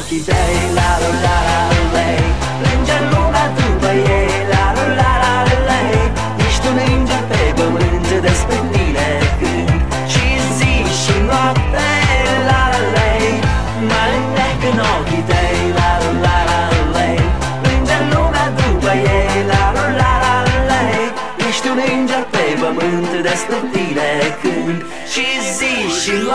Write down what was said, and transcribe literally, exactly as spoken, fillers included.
ochii tăi, la la la la lei. Plânge lumea după ei, la la la la lei. Ești un înger pe pământ, despre tine cânt și zi și noapte, la la lei. Mă înnec în ochii tăi, la la la la lei. Plânge lumea după ei, la la la la lei. Ești un înger pe pământ, despre tine cânt și zi și